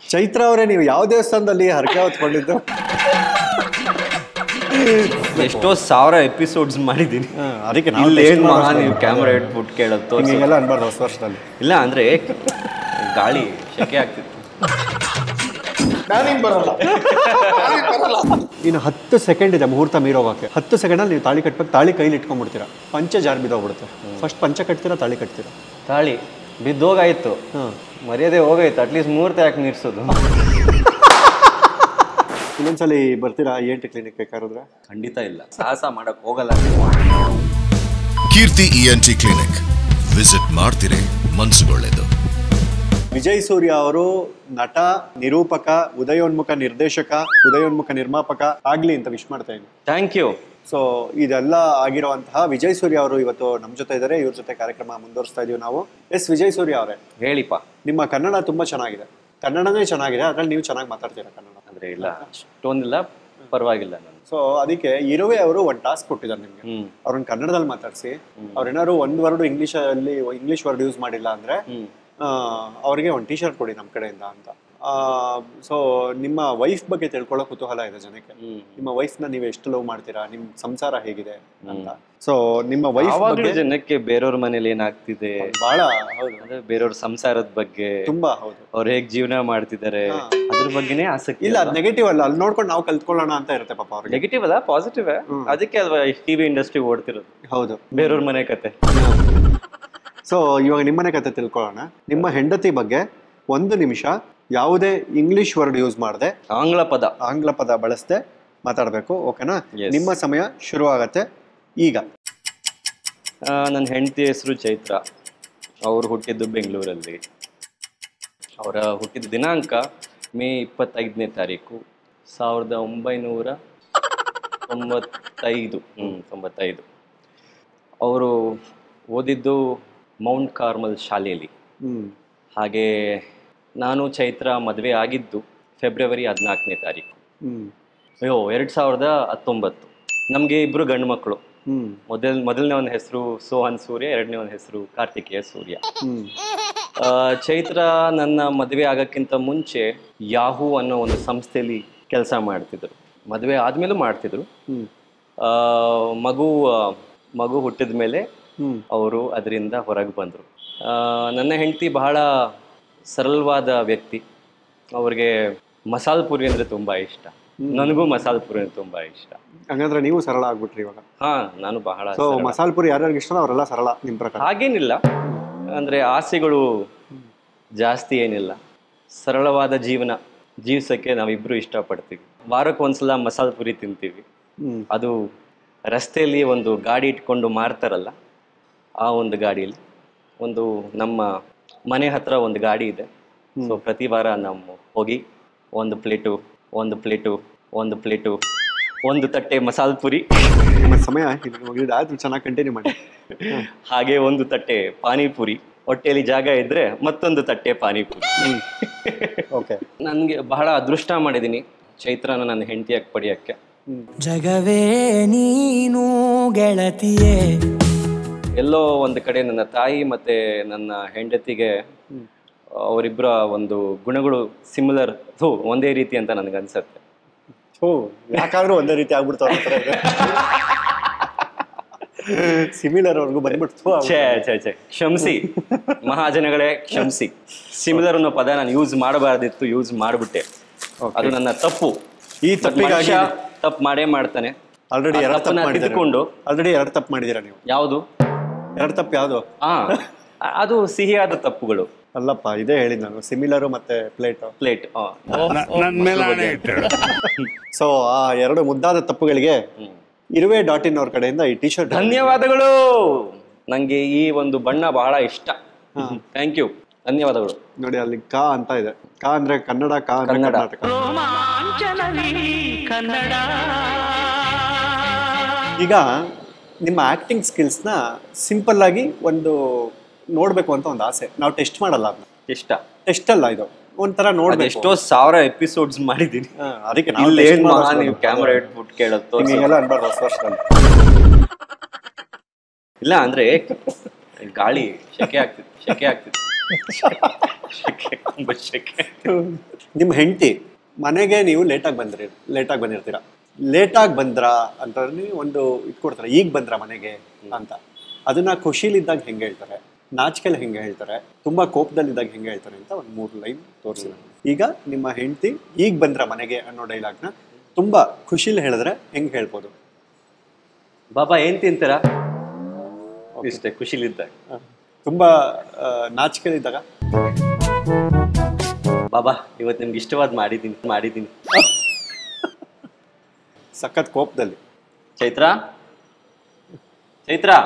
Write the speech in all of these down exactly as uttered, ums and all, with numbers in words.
ಚೈತ್ರ ಅವರೇ, ನೀವು ಯಾವ ದೇವಸ್ಥಾನದಲ್ಲಿ ಹರಕೆ ಹೊತ್ಕೊಂಡಿದ್ದು? ಎಷ್ಟೋ ಸಾವಿರ ಎಪಿಸೋಡ್ಸ್ ಮಾಡಿದ್ದೀನಿ, ಅದಕ್ಕೆ ನೀವು ಕ್ಯಾಮ್ರಾ ಇಟ್ಬಿಟ್ಟು ಕೇಳೋದು ಹಿಂಗೆಲ್ಲ ಅನ್ಬಾರ್ದು ಹೊಸ ವರ್ಷದಲ್ಲಿ. ಇಲ್ಲ ಅಂದ್ರೆ ಗಾಳಿ ಶೆಕೆ ಆಗ್ತಿತ್ತು. ಇನ್ನು ಹತ್ತು ಸೆಕೆಂಡ್ ಇದೆ ಮುಹೂರ್ತ ಮೀರೋಗಕ್ಕೆ. ಹತ್ತು ಸೆಕೆಂಡಲ್ಲಿ ನೀವು ತಾಳಿ ಕಟ್ಬೇಕು. ತಾಳಿ ಕೈಲಿ ಇಟ್ಕೊಂಡ್ಬಿಡ್ತೀರಾ, ಪಂಚೆ ಜಾರ್ ಬಿದ್ದೋಗ್ಬಿಡುತ್ತೆ. ಫಸ್ಟ್ ಪಂಚೆ ಕಟ್ತೀರಾ, ತಾಳಿ ಕಟ್ತೀರಾ? ತಾಳಿ ಬಿದ್ದೋಗಾಯ್ತು, ಮರ್ಯಾದೆ ಹೋಗಾಯ್ತು, ಅಟ್ಲೀಸ್ಟ್ ಮುಹೂರ್ತ ಯಾಕೆ ಮೀರ್ಸೋದು? ಇನ್ನೊಂದ್ಸಲಿ ಬರ್ತೀರಾ ಇ ಎನ್ ಟಿ ಕ್ಲಿನಿಕ್ ಬೇಕಾದ್ರೆ? ಖಂಡಿತ ಇಲ್ಲ, ಸಾಹಸ ಮಾಡಕ್ ಹೋಗಲ್ಲ. Keerthi E N T clinic visit ಮಾಡ್ತೀರಿ, ಮನ್ಸುಗೊಳ್ಳೆದು. ವಿಜಯ್ ಸೂರ್ಯ ಅವರು ನಟ, ನಿರೂಪಕ, ಉದಯೋನ್ಮುಖ ನಿರ್ದೇಶಕ, ಉದಯೋನ್ಮುಖ ನಿರ್ಮಾಪಕ ಆಗ್ಲಿ ಅಂತ ವಿಶ್ ಮಾಡ್ತಾ ಇದ್ದೀನಿ. Thank you. ಸೊ ಇದೆಲ್ಲ ಆಗಿರುವಂತಹ ವಿಜಯ್ ಸೂರ್ಯ ಅವರು ಇವತ್ತು ನಮ್ಮ ಜೊತೆ ಇದ್ದಾರೆ. ಇವ್ರ ಜೊತೆ ಕಾರ್ಯಕ್ರಮ ಮುಂದುವರಿಸ್ತಾ ಇದೀವಿ ನಾವು. ಎಸ್ ವಿಜಯ್ ಸೂರ್ಯ ಅವರೇ, ಹೇಳಿಪ್ಪ. ನಿಮ್ಮ ಕನ್ನಡ ತುಂಬಾ ಚೆನ್ನಾಗಿದೆ, ಕನ್ನಡನೇ ಚೆನ್ನಾಗಿದೆ, ಅದ್ರಲ್ಲಿ ನೀವು ಚೆನ್ನಾಗಿ ಮಾತಾಡ್ತೀರಾ ಕನ್ನಡ. ಅಂದ್ರೆ ಇಲ್ಲ ಅಷ್ಟೊಂದಿಲ್ಲ, ಪರವಾಗಿಲ್ಲ. ನಾನು ಸೊ ಅದಕ್ಕೆ ಇರುವೆ ಅವರು ಒಂದು ಟಾಸ್ಕ್ ಕೊಟ್ಟಿದ್ದಾರೆ ನಿಮ್ಗೆ. ಅವ್ರನ್ನ ಕನ್ನಡದಲ್ಲಿ ಮಾತಾಡಿಸಿ, ಅವ್ರೇನಾದ್ರು ಒಂದ್ ವರ್ಡ್ ಇಂಗ್ಲಿಷ್ ಅಲ್ಲಿ ಇಂಗ್ಲಿಷ್ ವರ್ಡ್ ಯೂಸ್ ಮಾಡಿಲ್ಲ ಅಂದ್ರೆ ಅವ್ರಿಗೆ ಒಂದು ಟೀ ಶರ್ಟ್ ಕೊಡಿ ನಮ್ಮ ಕಡೆಯಿಂದ ಅಂತ. ಸೊ ನಿಮ್ಮ ವೈಫ್ ಬಗ್ಗೆ ತಿಳ್ಕೊಳ್ಳೋ ಕುತೂಹಲ ಇದೆ ಜನಕ್ಕೆ. ನಿಮ್ಮ ವೈಫ್ ನ ನೀವು ಎಷ್ಟು ಲವ್ ಮಾಡ್ತೀರಾ, ನಿಮ್ ಸಂಸಾರ ಹೇಗಿದೆ ಅಂತ. ಸೊ ನಿಮ್ಮ ವೈಫ್ ಬಗ್ಗೆ ಜನಕ್ಕೆ ಬೇರೆಯವ್ರ ಮನೇಲಿ ಏನಾಗ್ತಿದೆ ಬಹಳ, ಹೌದು, ಅಂದ್ರೆ ಬೇರೆಯವ್ರ ಸಂಸಾರದ ಬಗ್ಗೆ ತುಂಬಾ, ಹೌದು, ಅವ್ರು ಹೇಗ್ ಜೀವನ ಮಾಡ್ತಿದ್ದಾರೆ ಅದ್ರ ಬಗ್ಗೆನೇ ಆಸಕ್ತಿ. ಇಲ್ಲ, ಅದ್ ನೆಗೆಟಿವ್ ಅಲ್ಲ, ಅಲ್ಲಿ ನೋಡ್ಕೊಂಡು ನಾವು ಕಲ್ತ್ಕೊಳ್ಳೋಣ ಅಂತ ಇರುತ್ತೆ ಪಾಪ ಅವ್ರಿಗೆ. ನೆಗೆಟಿವ್ ಅಲ್ಲ, ಪಾಸಿಟಿವ್. ಅದಕ್ಕೆ ಅಲ್ವಾ ಟಿವಿ ಇಂಡಸ್ಟ್ರಿ ಓಡ್ತಿರೋದು. ಹೌದು, ಬೇರೆಯವ್ರ ಮನೆ ಕತೆ. ಸೊ ಇವಾಗ ನಿಮ್ಮನೆ ಕತೆ ತಿಳ್ಕೊಳ್ಳೋಣ. ನಿಮ್ಮ ಹೆಂಡತಿ ಬಗ್ಗೆ ಒಂದು ನಿಮಿಷ ಯಾವುದೇ ಇಂಗ್ಲಿಷ್ ವರ್ಡ್ ಯೂಸ್ ಮಾಡದೆ, ಆಂಗ್ಲ ಪದ ಆಂಗ್ಲ ಪದ ಬಳಸದೆ ಮಾತಾಡಬೇಕು, ಓಕೆನಾ? ನಿಮ್ಮ ಸಮಯ ಶುರು ಆಗತ್ತೆ ಈಗ. ನನ್ನ ಹೆಂಡತಿ ಹೆಸರು ಚೈತ್ರ. ಅವರು ಹುಟ್ಟಿದ್ದು ಬೆಂಗಳೂರಲ್ಲಿ. ಅವರ ಹುಟ್ಟಿದ ದಿನಾಂಕ ಮೇ ಇಪ್ಪತ್ತೈದನೇ ತಾರೀಕು ಸಾವಿರದ ಒಂಬೈನೂರ ತೊಂಬತ್ತೈದು ಹ್ಮ್ ತೊಂಬತ್ತೈದು ಅವರು ಓದಿದ್ದು ಮೌಂಟ್ ಕಾರ್ಮಲ್ ಶಾಲೆಯಲ್ಲಿ. ಹಾಗೆ ನಾನು ಚೈತ್ರ ಮದುವೆ ಆಗಿದ್ದು ಫೆಬ್ರವರಿ ಹದಿನಾಲ್ಕನೇ ತಾರೀಕು ಅಯ್ಯೋ ಎರಡು ಸಾವಿರದ ಹತ್ತೊಂಬತ್ತು. ನಮಗೆ ಇಬ್ಬರು ಗಂಡು ಮಕ್ಕಳು. ಮೊದಲ ಮೊದಲನೇ ಒಂದು ಹೆಸರು ಸೋಹನ್ ಸೂರ್ಯ, ಎರಡನೇ ಒಂದು ಹೆಸರು ಕಾರ್ತಿಕೇಯ ಸೂರ್ಯ. ಚೈತ್ರ ನನ್ನ ಮದುವೆ ಆಗಕ್ಕಿಂತ ಮುಂಚೆ ಯಾಹೂ ಅನ್ನೋ ಒಂದು ಸಂಸ್ಥೆಯಲ್ಲಿ ಕೆಲಸ ಮಾಡ್ತಿದ್ರು. ಮದುವೆ ಆದ್ಮೇಲೂ ಮಾಡ್ತಿದ್ರು. ಮಗು ಮಗು ಹುಟ್ಟಿದ ಮೇಲೆ ಅವರು ಅದರಿಂದ ಹೊರಗೆ ಬಂದರು. ನನ್ನ ಹೆಂಡತಿ ಬಹಳ ಸರಳವಾದ ವ್ಯಕ್ತಿ. ಅವ್ರಿಗೆ ಮಸಾಲ ಪುರಿ ಅಂದರೆ ತುಂಬ ಇಷ್ಟ. ನನಗೂ ಮಸಾಲ ಪುರಿ ಅಂದರೆ ತುಂಬ ಇಷ್ಟ. ಹಾಗಾದ್ರೆ ನೀವು ಸರಳ ಆಗ್ಬಿಟ್ರಿ ಇವಾಗ. ಹಾ, ನಾನು ಬಹಳ ಮಸಾಲ ಪುರಿ ಯಾರ್ಯಾರಿಗೆ ಇಷ್ಟ ಅವರೆಲ್ಲ ಸರಳ ನಿಮ್ಮ ಪ್ರಕಾರ? ಹಾಗೇನಿಲ್ಲ, ಅಂದರೆ ಆಸೆಗಳು ಜಾಸ್ತಿ ಏನಿಲ್ಲ. ಸರಳವಾದ ಜೀವನ ಜೀವಿಸೋಕ್ಕೆ ನಾವಿಬ್ಬರು ಇಷ್ಟಪಡ್ತೀವಿ. ವಾರಕ್ಕೆ ಒಂದ್ಸಲ ಮಸಾಲ ಪುರಿ ತಿಂತೀವಿ. ಅದು ರಸ್ತೆಯಲ್ಲಿ ಒಂದು ಗಾಡಿ ಇಟ್ಕೊಂಡು ಮಾರ್ತಾರಲ್ಲ, ಆ ಒಂದು ಗಾಡಿಯಲ್ಲಿ. ಒಂದು ನಮ್ಮ ಮನೆ ಹತ್ರ ಒಂದು ಗಾಡಿ ಇದೆ. ಸೊ ಪ್ರತಿ ವಾರ ನಾವು ಹೋಗಿ ಒಂದು ಪ್ಲೇಟು ಒಂದು ಪ್ಲೇಟು ಒಂದು ಪ್ಲೇಟು ಒಂದು ತಟ್ಟೆ ಮಸಾಲ ಪುರಿ. ನಿಮ್ಮ ಸಮಯ ಆದ್ರೂ ಚೆನ್ನಾಗಿ ಕಂಟಿನ್ಯೂ ಮಾಡಿ. ಹಾಗೆ ಒಂದು ತಟ್ಟೆ ಪಾನಿಪುರಿ. ಹೊಟ್ಟೆಯಲ್ಲಿ ಜಾಗ ಇದ್ರೆ ಮತ್ತೊಂದು ತಟ್ಟೆ ಪಾನಿಪುರಿ. ಓಕೆ, ನನಗೆ ಬಹಳ ಅದೃಷ್ಟ ಮಾಡಿದ್ದೀನಿ ಚೈತ್ರನ ನನ್ನ ಹೆಂಡತಿಯಾಗಿ ಪಡೆಯೋಕ್ಕೆ. ಜಗವೇ ನೀನು ಗೆಳತಿಯೇ. ಎಲ್ಲೋ ಒಂದು ಕಡೆ ನನ್ನ ತಾಯಿ ಮತ್ತೆ ನನ್ನ ಹೆಂಡತಿಗೆ ಅವರಿಬ್ಬರ ಒಂದು ಗುಣಗಳು ಸಿಮಿಲರ್, ಥೂ ಒಂದೇ ರೀತಿ ಅಂತ ನನಗನ್ಸತ್ತೆ. ಹೋ, ಯಾಕಾದ್ರೂ ಒಂದೇ ರೀತಿ ಆಗ್ಬಿಡ್ತಾವ. ಸಿಮಿಲರ್ ಅವ್ರಿಗೂ ಬಂದ್ಬಿಡ್ತು. ಛೇ ಛೇ ಛೇ ಕ್ಷಮಿಸಿ ಮಹಾಜನಗಳೇ, ಕ್ಷಮಿಸಿ. ಸಿಮಿಲರ್ ಅನ್ನೋ ಪದ ನಾನು ಯೂಸ್ ಮಾಡಬಾರ್ದಿತ್ತು, ಯೂಸ್ ಮಾಡಿಬಿಟ್ಟೆ. ಅದು ನನ್ನ ತಪ್ಪು. ಈ ತಪ್ಪಿಗಾಗಿ ತಪ್ಪು ಮಾಡೇ ಮಾಡ್ತಾನೆ. ಆಲ್ರೆಡಿ ಎರಡು ತಪ್ಪು ಮಾಡಿದ್ಕೊಂಡು ಆಲ್ರೆಡಿ ಎರಡು ತಪ್ಪು ಮಾಡಿದ್ದೀರಾ ನೀವು. ಯಾವುದು ಎರಡು ತಪ್ಪು? ಯಾವುದು? ಹಾ, ಅದು ಸಿಹಿಯಾದ ತಪ್ಪುಗಳು ಅಲ್ಲಪ್ಪ, ಇದೇ ಹೇಳಿದ್ ನಾನು, ಸಿಮಿಲರು ಮತ್ತೆ ಪ್ಲೇಟ್ ಪ್ಲೇಟ್ ಸೊ ಆ ಎರಡು ಮುದ್ದಾದ ತಪ್ಪುಗಳಿಗೆ ಇರುವೆ ಡಾಟ್ ಇನ್ ಅವ್ರ ಕಡೆಯಿಂದ ಈ ಟಿ ಶರ್ಟ್. ಧನ್ಯವಾದಗಳು. ನಂಗೆ ಈ ಒಂದು ಬಣ್ಣ ಬಹಳ ಇಷ್ಟ. ಥ್ಯಾಂಕ್ ಯು, ಧನ್ಯವಾದಗಳು. ನೋಡಿ ಅಲ್ಲಿ ಕಾ ಅಂತ ಇದೆ. ಕಾ ಅಂದ್ರೆ ಕನ್ನಡ, ಕಾ ಅಂದ್ರೆ ಕರ್ನಾಟಕ. ಈಗ ನಿಮ್ಮ ಆಕ್ಟಿಂಗ್ ಸ್ಕಿಲ್ಸ್ನ ಸಿಂಪಲ್ ಆಗಿ ಒಂದು ನೋಡ್ಬೇಕು ಅಂತ ಒಂದು ಆಸೆ. ನಾವು ಟೆಸ್ಟ್ ಮಾಡಲ್ಲ ಅದನ್ನ. ಇಷ್ಟ ಟೆಸ್ಟ್ ಅಲ್ಲ, ಇದು ಒಂಥರ ನೋಡ್ಬೇಕು. ಎಷ್ಟೋ ಸಾವಿರ ಎಪಿಸೋಡ್ಸ್ ಮಾಡಿದ್ದೀನಿ, ಅದಕ್ಕೆ ನೀವು ಕ್ಯಾಮ್ರಾ ಇಟ್ಬಿಟ್ಟು ಕೇಳೋದು ಹಿಂಗೆಲ್ಲ ಅನ್ಬಾರ್ದು ಹೊಸ ವರ್ಷದಲ್ಲಿ. ಇಲ್ಲ ಅಂದ್ರೆ ಗಾಳಿ ಶೆಕೆ ಆಗ್ತಿತ್ತು ಶೆಕೆ ಆಗ್ತಿತ್ತು ನಿಮ್ಮ ಹೆಂಡತಿ ಮನೆಗೆ ನೀವು ಲೇಟಾಗಿ ಬಂದ್ರಿ ಲೇಟಾಗಿ ಬಂದಿರ್ತೀರ. ಲೇಟಾಗಿ ಬಂದ್ರಾ ಅಂತಂದ್ರೆ ಒಂದು ಇದು ಕೊಡ್ತಾರೆ, ಈಗ ಬಂದ್ರ ಮನೆಗೆ ಅಂತ. ಅದನ್ನ ಖುಷಿಲಿದ್ದಾಗ ಹೆಂಗೆ ಹೇಳ್ತಾರೆ, ನಾಚಿಕೆಲ್ ಹೆಂಗೆ ಹೇಳ್ತಾರೆ, ತುಂಬಾ ಕೋಪದಲ್ಲಿದ್ದಾಗ ಹೆಂಗೆ ಹೇಳ್ತಾರೆ ಅಂತ ಒಂದು ಮೂರು ಲೈನ್ ತೋರಿಸಿ. ಈಗ ನಿಮ್ಮ ಹೆಂಡತಿ ಈಗ ಬಂದ್ರ ಮನೆಗೆ ಅನ್ನೋ ಡೈಲಾಗ್ನ ತುಂಬಾ ಖುಷಿಲಿ ಹೇಳಿದ್ರೆ ಹೆಂಗೆ ಹೇಳ್ಬೋದು? ಬಾಬಾ ಏನ್ ತಿಂತೀರಾ? ಇಷ್ಟೇ ಖುಷಿಲಿದ್ದಾಗ. ತುಂಬಾ ನಾಚಿಕೆಲಿದ್ದಾಗ ಬಾಬಾ ಇವತ್ತು ನಿಮ್ಗೆ ಇಷ್ಟವಾದ ಮಾಡಿದ್ದೀನಿ ಮಾಡಿದ್ದೀನಿ ಸಖತ್ ಕೋಪದಲ್ಲಿ ಚೈತ್ರ ಚೈತ್ರ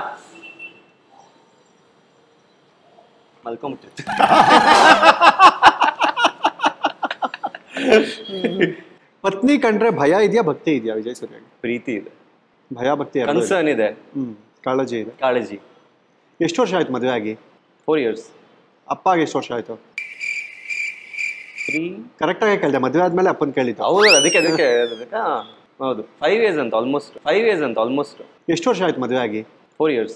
ಮಲ್ಕೊಂಬಿಟ್ಟಿರ್ತೀನಿ. ಪತ್ನಿ ಕಂಡ್ರೆ ಭಯ ಇದೆಯಾ ಭಕ್ತಿ ಇದೆಯಾ ವಿಜಯ್ ಸೂರ್ಯ? ಪ್ರೀತಿ ಇದೆ, ಭಯ ಭಕ್ತಿ ಕನ್ಸರ್ನ್ ಇದೆ, ಹ್ಮ್ ಕಾಳಜಿ ಇದೆ. ಕಾಳಜಿ. ಎಷ್ಟು ವರ್ಷ ಆಯ್ತು ಮದುವೆ ಆಗಿ? Four years. ಅಪ್ಪಾಗೆ ಎಷ್ಟು ವರ್ಷ ಆಯ್ತು? ತ್ರೀ. ಕರೆಕ್ಟಾಗಿ ಕೇಳಿದೆ, ಮದುವೆ ಆದ್ಮೇಲೆ ಅಪ್ಪನ್ ಕೇಳಿದ್ದು. ಹೌದು, ಅದಕ್ಕೆ ಅದಕ್ಕೆ ಹಾ ಹೌದು ಫೈವ್ ಇಯರ್ಸ್ ಅಂತ ಆಲ್ಮೋಸ್ಟ್ ಫೈವ್ ಇಯರ್ಸ್ ಅಂತ ಆಲ್ಮೋಸ್ಟ್. ಎಷ್ಟು ವರ್ಷ ಆಯ್ತು ಮದುವೆ ಆಗಿ? Four years.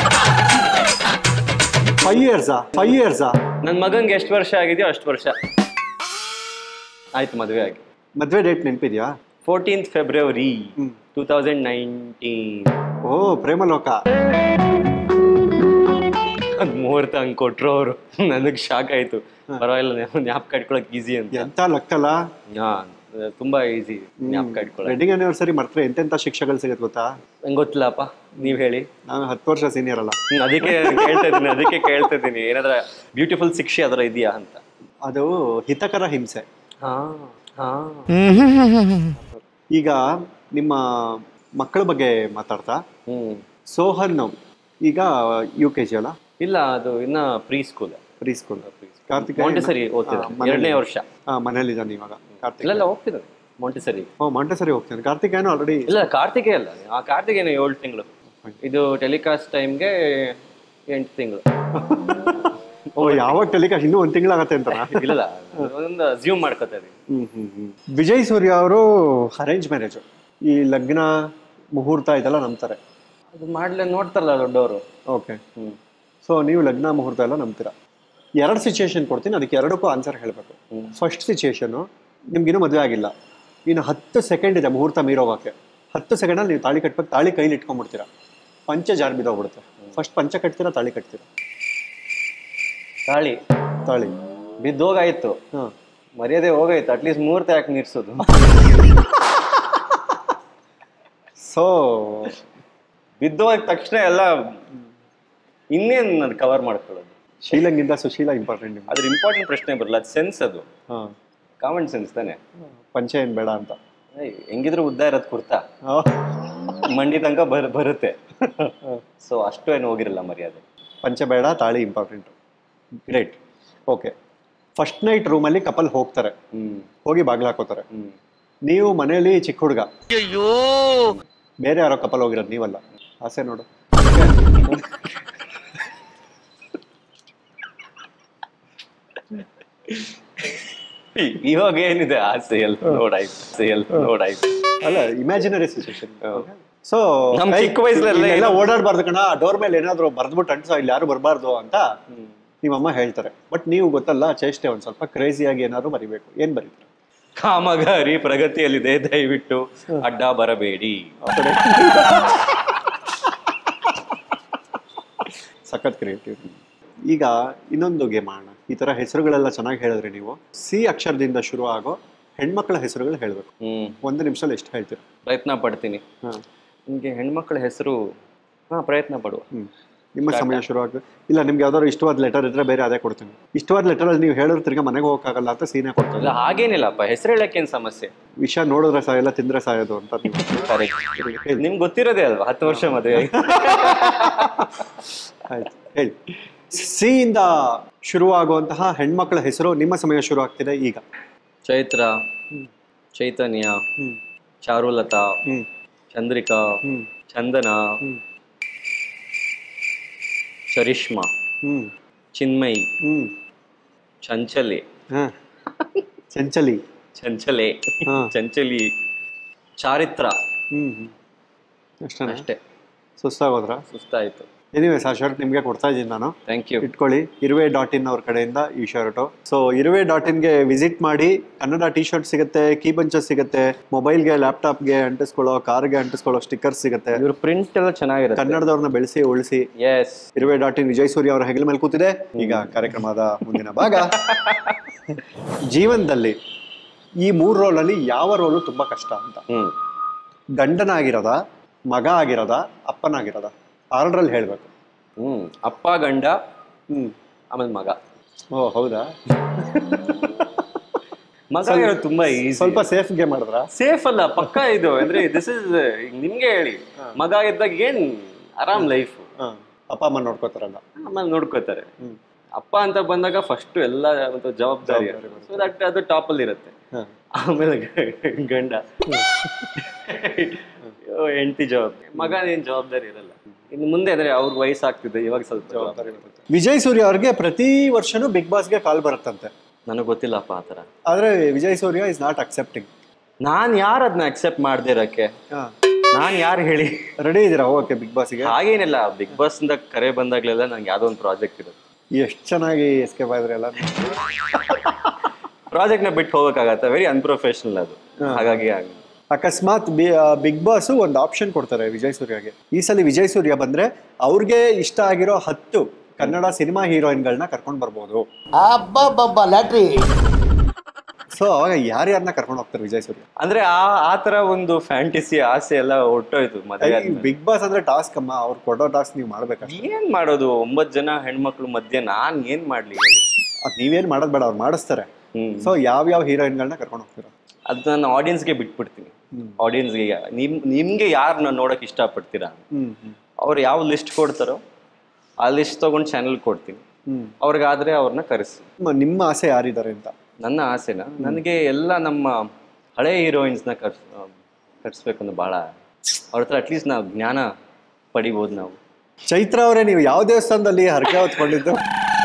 ಫೈವ್ ಇಯರ್ಸಾ? ಫೈವ್ ಇಯರ್ಸಾ? ನನ್ನ ಮಗಂಗೆ ಎಷ್ಟು ವರ್ಷ ಆಗಿದೆಯೋ ಅಷ್ಟು ವರ್ಷ ಆಯ್ತು ಮದುವೆ ಆಗಿ. ಮದುವೆ ಡೇಟ್ ನೆನಪಿದ್ಯಾ? Fourteenth February two thousand nineteen. ಓ ಪ್ರೇಮಲೋಕ. ಅದ್ ಮುಹೂರ್ತ ಹಂಗೆ ಕೊಟ್ರು ಅವರು, ನನಗೆ ಶಾಕ್ ಆಯ್ತು. ಪರವಾಗಿಲ್ಲ, ಜ್ಞಾಪಕ ಇಟ್ಕೊಳಕ್ ಈಸಿ ಅಂತ. ಎಂತ ಲಕ್ಕಲ್ಲ. ಹಾ ತುಂಬಾ ಈಸಿ ಜ್ಞಾಪಕ ಇಟ್ಕೊಳಕ್. ವೆಡ್ಡಿಂಗ್ ಆನಿವರ್ಸರಿ ಮರ್ತ್ರೆ ಎಂತೆಂತ ಶಿಕ್ಷೆಗಳು ಸಿಗುತ್ತೆ ಗೊತ್ತಾ? ನಂಗೆ ಗೊತ್ತಿಲ್ಲಪ್ಪ, ನೀವ್ ಹೇಳಿ. ನಾನು ಹತ್ತು ವರ್ಷ ಸೀನಿಯರ್ ಅಲ್ಲ. ಅದಕ್ಕೆ ಕೇಳ್ತಾ ಇದ್ದೀನಿ ಅದಕ್ಕೆ ಕೇಳ್ತಾ ಇದ್ದೀನಿ ಏನಾದ್ರ ಬ್ಯೂಟಿಫುಲ್ ಶಿಕ್ಷೆ ಅದರ ಇದೆಯಾ ಅಂತ. ಅದು ಹಿತಕರ ಹಿಂಸೆ. ಹಾ ಹಾ ಈಗ ನಿಮ್ಮ ಮಕ್ಕಳ ಬಗ್ಗೆ ಮಾತಾಡ್ತಾ, ಹ್ಮ್ ಸೋಹನ್ ಈಗ ಯು ಕೆ ಜಿ ಅಲ್ಲ? ಇಲ್ಲ, ಅದು ಇನ್ನ pre school. Pre school. Karthik Montessori ಓದ್ತಿದ್ದಾನೆ, ಎರಡನೇ ವರ್ಷ. ಹಾ ಮನೇಲಿದ್ದಾನೆ ಇವಾಗ ಕಾರ್ತಿಕ್. ಇಲ್ಲ ಹೋಗ್ತಿದ್ದಾನೆ ಮಾಂಟೆಸರಿ. ಓ ಮಾಂಟೆಸರಿ ಹೋಗ್ತಾನೆ. ಕಾರ್ತಿಕೇಯನು ಆಲ್ರೆಡಿ. ಇಲ್ಲ ಕಾರ್ತಿಕೇಯ ಅಲ್ಲ, ಆ ಕಾರ್ತಿಕೇಯನ ಏಳು ತಿಂಗಳು. ಇದು ಟೆಲಿಕಾಸ್ಟ್ ಟೈಮ್ಗೆ ಎಂಟು ತಿಂಗಳು. ಓ ಯಾವಾಗ ಟೆಲಿಕಾಸ್ಟ್? ಇನ್ನೂ ಒಂದ್ ತಿಂಗಳಾಗತ್ತೆ ಅಂತ? ಇಲ್ಲ ಒಂದು ಅಸ್ಯೂಮ್ ಮಾಡ್ಕೊತಾ ಇದೀನಿ. ಹ್ಮ್ ಹ್ಮ್ ಹ್ಮ್ ವಿಜಯ್ ಸೂರ್ಯ ಅವರು ಅರೇಂಜ್ ಮ್ಯಾರೇಜ್, ಈ ಲಗ್ನ ಮುಹೂರ್ತ ಇದೆಲ್ಲ ನಂಬ್ತಾರೆ. ಅದು ಮಾಡ್ಲೇ ನೋಡ್ತಾರಲ್ಲ ದೊಡ್ಡವರು. ಓಕೆ. ಹ್ಮ್ ಸೊ ನೀವು ಲಗ್ನ ಮುಹೂರ್ತ ಎಲ್ಲ ನಂಬ್ತೀರಾ. ಎರಡು ಸಿಚುಯೇಷನ್ ಕೊಡ್ತೀನಿ, ಅದಕ್ಕೆ ಎರಡಕ್ಕೂ ಆನ್ಸರ್ ಹೇಳಬೇಕು. ಫಸ್ಟ್ ಸಿಚುಯೇಷನು, ನಿಮ್ಗಿನ್ನೂ ಮದುವೆ ಆಗಿಲ್ಲ, ಇನ್ನು ಹತ್ತು ಸೆಕೆಂಡ್ ಇದೆ ಮುಹೂರ್ತ ಮೀರೋಗೋಕ್ಕೆ. ಹತ್ತು ಸೆಕೆಂಡಲ್ಲಿ ನೀವು ತಾಳಿ ಕಟ್ಬೇಕು, ತಾಳಿ ಕೈಲಿ ಇಟ್ಕೊಂಡ್ಬಿಡ್ತೀರಾ, ಪಂಚೆ ಜಾರ್ ಬಿದ್ದೋಗ್ಬಿಡುತ್ತೆ. ಫಸ್ಟ್ ಪಂಚೆ ಕಟ್ತೀರಾ, ತಾಳಿ ಕಟ್ತೀರಾ? ತಾಳಿ ತಾಳಿ ಬಿದ್ದೋಗಾಯ್ತು, ಹಾಂ ಮರ್ಯಾದೆ ಹೋಗಾಯ್ತು, ಅಟ್ಲೀಸ್ಟ್ ಮುಹೂರ್ತ ಯಾಕೆ ನಿಲ್ಸೋದು? ಸೊ ಬಿದ್ದೋಗ ತಕ್ಷಣ ಎಲ್ಲ ಇನ್ನೇನು ಅದು ಕವರ್ ಮಾಡ್ಕೊಳ್ಳೋದು. ಶೀಲಂಗಿಂದ ಸುಶೀಲ ಇಂಪಾರ್ಟೆಂಟ್ ನಿಮ್ಗೆ. ಅದ್ರ ಇಂಪಾರ್ಟೆಂಟ್ ಪ್ರಶ್ನೆ ಬರಲ್ಲ, ಅದು ಸೆನ್ಸ್, ಅದು ಹಾಂ ಕಾಮನ್ ಸೆನ್ಸ್ ತಾನೆ. ಪಂಚೆ ಏನು ಬೇಡ ಅಂತ. ಹೆಂಗಿದ್ರು ಉದ್ದ ಇರೋದು ಕುರ್ತಾ ಮಂಡಿ ತನಕ ಬರ್ ಬರುತ್ತೆ. ಸೊ ಅಷ್ಟು ಏನು ಹೋಗಿರಲ್ಲ ಮರ್ಯಾದೆ. ಪಂಚೆ ಬೇಡ, ತಾಳಿ important. Great. Okay. First night ರೂಮಲ್ಲಿ ಕಪಲ್ ಹೋಗ್ತಾರೆ, ಹ್ಮ್ ಹೋಗಿ ಬಾಗ್ಲು ಹಾಕೋತಾರೆ. ಹ್ಮ್ ನೀವು ಮನೆಯಲ್ಲಿ ಚಿಕ್ಕ ಹುಡುಗ, ಬೇರೆ ಯಾರೋ ಕಪಲ್ ಹೋಗಿರೋದು, ನೀವಲ್ಲ. ಆಸೆ ನೋಡು. ಇವಾಗ ಏನಿದೆ ಆಸೆ ಎಲ್ಲ ನೋಡಾಯ್ತು ಎಲ್ಲ ನೋಡಾಯ್ತು. ಅಲ್ಲ ಇಮ್ಯಾಜಿನರಿ ಸಿಚುವೇಶನ್. ಸೊ ನಮ್ ಚಿಕ್ಕ ವಯಸ್ಸಲ್ಲಿ ಎಲ್ಲ ಓಡಾಡಬಾರ್ದು ಕಣ, ಡೋರ್ ಮೇಲೆ ಏನಾದ್ರು ಬರ್ದ್ಬಿಟ್ಟು ಅಂಟಿಸೋ, ಇಲ್ಲಿ ಯಾರು ಬರಬಾರ್ದು ಅಂತ ನಿಮ್ಮಮ್ಮ ಹೇಳ್ತಾರೆ. ಬಟ್ ನೀವು ಗೊತ್ತಲ್ಲ, ಚೇಷ್ಟೆ ಒಂದ್ ಸ್ವಲ್ಪ ಕ್ರೇಜಿಯಾಗಿ ಏನಾದ್ರು ಬರಿಬೇಕು. ಏನ್ ಬರೀತಾರೆ? ಕಾಮಗಾರಿ ಪ್ರಗತಿಯಲ್ಲಿದೆ, ದಯವಿಟ್ಟು ಅಡ್ಡ ಬರಬೇಡಿ. ಸಖತ್ ಕ್ರಿಯೇಟಿವ್. ಈಗ ಇನ್ನೊಂದು ಗೇಮ್ ಮಾಡೋಣ. ಈ ತರ ಹೆಸರುಗಳೆಲ್ಲ ಚೆನ್ನಾಗಿ ಹೇಳಿದ್ರೆ ನೀವು ಸಿ ಅಕ್ಷರದಿಂದ ಶುರು ಆಗೋ ಹೆಣ್ಮಕ್ಳ ಹೆಸರುಗಳು ಹೇಳ್ಬೇಕು. ಹ್ಮ್ ಒಂದು ನಿಮಿಷದಲ್ಲಿ ಎಷ್ಟು ಹೇಳ್ತೀರಾ? ಪ್ರಯತ್ನ ಪಡ್ತೀನಿ. ಹಾ ನಿಮ್ಗೆ ಹೆಣ್ಮಕ್ಳ ಹೆಸರು? ಹಾ ಪ್ರಯತ್ನ ಪಡುವ. ಹ್ಮ್ ನಿಮ್ಮ ಸಮಯ ಶುರು ಆಗ್ತದೆ. ಇಲ್ಲ ನಿಮ್ಗೆ ಯಾವ್ದಾದ್ರು ಇಷ್ಟವಾದ ಲೆಟರ್ ಇದ್ರೆ ಬೇರೆ ಅದೇ ಕೊಡ್ತೀನಿ. ಇಷ್ಟವಾದ ಲೆಟರ್ ಅಲ್ಲಿ ನೀವು ಹೇಳಿದ್ರೆ ತಿರ್ಗಾ ಮನೆಗೆ ಹೋಗಕ್ಕಾಗಲ್ಲ ಅಂತ ಸೀನೆ ಕೊಡ್ತಾರೆ. ಇಲ್ಲ ಹಾಗೇನಿಲ್ಲಪ್ಪ, ಹೆಸರು ಹೇಳಕ್ಕೇನು ಸಮಸ್ಯೆ. ವಿಷಯ ನೋಡಿದ್ರೆ ಸಾಯಲ್ಲ, ತಿಂದ್ರೆ ಸಾಯೋದು ಅಂತ ನೀವು. ನಿಮ್ಗೆ ಗೊತ್ತಿರೋದೇ ಅಲ್ವಾ, ಹತ್ತು ವರ್ಷ ಮದುವೆ. ಆಯ್ತು ಹೇಳಿ. ಸಿ ಇಂದ ಶುರುವಾಗುವಂತಹ ಹೆಣ್ಮಕ್ಳ ಹೆಸರು. ನಿಮ್ಮ ಸಮಯ ಶುರು ಆಗ್ತಿದೆ ಈಗ. ಚೈತ್ರ, ಚೈತನ್ಯ, ಹ್ಮ್ ಚಾರುಲತಾ, ಹ್ಮ್ ಚಂದ್ರಿಕಾ, ಹ್ಮ್ ಚಂದನ, ಹ್ಮ್ ಚರಿಷ್ಮಾ, ಹ್ಮ್ ಚಿನ್ಮಯಿ, ಹ್ಮ್ ಚಂಚಲೆ, ಹಾ ಚಂಚಲಿ, ಚಂಚಲೆ, ಹಾ. ಚಂಚಲಿ, ಚಾರಿತ್ರ. ಹ್ಮ್ ಹ್ಮ್ ಅಷ್ಟೇ ಅಷ್ಟೇ. ಸುಸ್ತಾಗೋದ್ರ? ಸುಸ್ತಾಯ್ತು. ಎನಿವೇಸ್ ಆ ಶರ್ಟ್ ನಿಮಗೆ ಕೊಡ್ತಾ ಇದ್ದೀನಿ ನಾನು. Thank you. ಇಟ್ಕೊಳ್ಳಿ. ಇರುವೆ ಡಾಟ್ ಇನ್ ಅವ್ರ ಕಡೆಯಿಂದ ಈ ಶರ್ಟು. ಸೊ ಇರುವೆ ಡಾಟ್ ಇನ್ಗೆ ವಿಸಿಟ್ ಮಾಡಿ. ಕನ್ನಡ ಟಿ ಶರ್ಟ್ ಸಿಗುತ್ತೆ, ಕೀ ಬಂಚಸ್ ಸಿಗುತ್ತೆ, ಮೊಬೈಲ್ಗೆ ಲ್ಯಾಪ್ಟಾಪ್ಗೆ ಅಂಟಿಸ್ಕೊಳ್ಳೋ, ಕಾರ್ಗೆ ಅಂಟಿಸ್ಕೊಳ್ಳೋ ಸ್ಟಿಕ್ಕರ್ಸ್ ಸಿಗುತ್ತೆ. ಇವ್ರ ಪ್ರಿಂಟ್ ಎಲ್ಲ ಚೆನ್ನಾಗಿರುತ್ತೆ. ಕನ್ನಡದವ್ರನ್ನ ಬೆಳೆಸಿ ಉಳಿಸಿ. ಎಸ್. ಇರುವೆ ಡಾಟ್ ಇನ್ ವಿಜಯ್ ಸೂರ್ಯ ಅವರ ಹೆಗಲ ಮೇಲೆ ಕೂತಿದೆ. ಈಗ ಕಾರ್ಯಕ್ರಮದ ಮುಂದಿನ ಭಾಗ. ಜೀವನದಲ್ಲಿ ಈ ಮೂರು ರೋಲಲ್ಲಿ ಯಾವ ರೋಲು ತುಂಬಾ ಕಷ್ಟ ಅಂತ? ಹ್ಮ್ ಗಂಡನಾಗಿರೋದ, ಮಗ ಆಗಿರೋದ, ಅಪ್ಪನಾಗಿರೋದ? ಆರ್ಡ್ರಲ್ಲಿ ಹೇಳ್ಬೇಕು. ಹ್ಮ್ ಅಪ್ಪ, ಗಂಡ, ಹ್ಮ್ ಆಮೇಲೆ ಮಗ. ಓ ಹೌದಾ? ಮಗ ಇರೋದು ತುಂಬಾ ಈಸಿ. ಸ್ವಲ್ಪ ಸೇಫ್ ಗೇಮ್ ಮಾಡಿದ್ರ? ಸೇಫ್ ಅಲ್ಲ, ಪಕ್ಕ ಇದು. ಅಂದ್ರೆ ದಿಸ್ ಇಸ್ ನಿಮ್ಗೆ ಹೇಳಿ, ಮಗ ಇದ್ದಾಗ ಏನ್ ಆರಾಮ್ ಲೈಫ್. ಅಪ್ಪ ಅಮ್ಮ ನೋಡ್ಕೋತಾರಲ್ಲ, ಆಮೇಲೆ ನೋಡ್ಕೋತಾರೆ. ಅಪ್ಪ ಅಂತ ಬಂದಾಗ ಫಸ್ಟ್ ಎಲ್ಲ ಜವಾಬ್ದಾರಿ, ಸೊ ದಟ್ ಅದು ಟಾಪ್ ಅಲ್ಲಿ ಇರುತ್ತೆ. ಆಮೇಲೆ ಗಂಡ, ಹೆಂಡತಿ ಜವಾಬ್ದಾರಿ, ಮಗ ಏನ್ ಜವಾಬ್ದಾರಿ ಇರಲ್ಲ. ಇನ್ನು ಮುಂದೆ ಅಂದ್ರೆ ಅವ್ರ ವಯಸ್ಸಾಗ್ತಿದೆ, ಇವಾಗ ಸ್ವಲ್ಪ ಜವಾಬ್ದಾರಿ ಬರುತ್ತೆ. ವಿಜಯ್ ಸೂರ್ಯ ಅವ್ರಿಗೆ ಪ್ರತಿ ವರ್ಷನೂ ಬಿಗ್ ಬಾಸ್ಗೆ ಕಾಲ್ ಬರುತ್ತಂತೆ. ನನಗೆ ಗೊತ್ತಿಲ್ಲಪ್ಪ ಆತರ. ಆದ್ರೆ Vijay Surya is not accepting. ನಾನ್ ಯಾರು ಅದನ್ನ ಅಕ್ಸೆಪ್ಟ್ ಮಾಡದೇ ಇರಕ್ಕೆ? ನಾನ್ ಯಾರು ಹೇಳಿ? ರೆಡಿ ಇದೀರಾ ಹೋಗಕ್ಕೆ ಬಿಗ್ ಬಾಸ್ಗೆ? ಹಾಗೇನಿಲ್ಲ, ಬಿಗ್ ಬಾಸ್ ಇಂದ ಕರೆ ಬಂದಾಗ್ಲೆಲ್ಲ ನಂಗೆ ಯಾವ್ದೋ ಒಂದು ಪ್ರಾಜೆಕ್ಟ್ ಇರುತ್ತೆ. ಎಷ್ಟು ಚೆನ್ನಾಗಿ ಎಸ್ಕೇಪ್ ಆದ್ರಿ ಎಲ್ಲ. ಪ್ರಾಜೆಕ್ಟ್ ನ ಬಿಟ್ಟು ಹೋಗಕ್ಕಾಗತ್ತೆ, ವೆರಿ ಅನ್ಪ್ರೊಫೆಷನಲ್ ಅದು. ಹಾಗಾಗಿ ಅಕಸ್ಮಾತ್ ಬಿಗ್ ಬಾಸ್ ಒಂದು ಆಪ್ಷನ್ ಕೊಡ್ತಾರೆ ವಿಜಯ್ ಸೂರ್ಯಗೆ. ಈ ಸಲ ವಿಜಯ್ ಸೂರ್ಯ ಬಂದ್ರೆ ಅವ್ರಿಗೆ ಇಷ್ಟ ಆಗಿರೋ ಹತ್ತು ಕನ್ನಡ ಸಿನಿಮಾ ಹೀರೋಯಿನ್ಗಳನ್ನ ಕರ್ಕೊಂಡ್ ಬರ್ಬೋದು. ಲ್ಯಾಟ್ರಿ. ಸೊ ಅವಾಗ ಯಾರ್ಯಾರನ್ನ ಕರ್ಕೊಂಡು ಹೋಗ್ತಾರೆ ವಿಜಯ್ ಸೂರ್ಯ? ಅಂದ್ರೆ ಆ ಆತರ ಒಂದು ಫ್ಯಾಂಟಸಿ ಆಸೆ ಎಲ್ಲ ಹೊಟ್ಟೋಯ್ತು ಮದುವೆ. ಬಿಗ್ ಬಾಸ್ ಅಂದ್ರೆ ಟಾಸ್ಕ್ ಅಮ್ಮ, ಅವ್ರು ಕೊಡೋ ಟಾಸ್ಕ್ ನೀವು ಮಾಡ್ಬೇಕಷ್ಟೇ. ಏನ್ ಮಾಡೋದು? ಒಂಬತ್ ಜನ ಹೆಣ್ಮಕ್ಳು ಮಧ್ಯೆ ನಾನ್ ಏನ್ ಮಾಡ್ಲಿ ಹೇಳಿ? ಅದ್ ನೀವೇನ್ ಮಾಡೋದ್ ಬೇಡ, ಅವ್ರು ಮಾಡಿಸ್ತಾರೆ. ಸೊ ಯಾವ ಯಾವ ಹೀರೋಯಿನ್ಗಳನ್ನ ಕರ್ಕೊಂಡು ಹೋಗ್ತೀರಾ? ಅದು ನಾನು ಆಡಿಯನ್ಸ್ಗೆ ಬಿಟ್ಬಿಡ್ತೀನಿ. ಆಡಿಯನ್ಸ್ಗೆ ನಿಮ್ ನಿಮ್ಗೆ ಯಾರನ್ನ ನೋಡಕ್ ಇಷ್ಟಪಡ್ತೀರಾ, ಅವ್ರು ಯಾವ ಲಿಸ್ಟ್ ಕೊಡ್ತಾರೋ ಆ ಲಿಸ್ಟ್ ತಗೊಂಡು ಚಾನೆಲ್ ಕೊಡ್ತೀನಿ. ಅವ್ರಿಗಾದ್ರೆ ಅವ್ರನ್ನ ಕರೆಸಿ. ನಿಮ್ಮ ಆಸೆ ಯಾರಿದ್ದಾರೆ ಅಂತ? ನನ್ನ ಆಸೆನ, ನನಗೆ ಎಲ್ಲ ನಮ್ಮ ಹಳೆ ಹೀರೋಯಿನ್ಸ್ನ ಕರ್ಸ್ ಕರ್ಸ್ಬೇಕು ಅಂತ ಭಾಳ. ಅವ್ರ ಹತ್ರ ಅಟ್ಲೀಸ್ಟ್ ನಾವು ಜ್ಞಾನ ಪಡಿಬೋದು ನಾವು. ಚೈತ್ರ ಅವರೇ, ನೀವು ಯಾವ ದೇವಸ್ಥಾನದಲ್ಲಿ ಹರಕೆ ಹೊತ್ಕೊಂಡಿದ್ದು?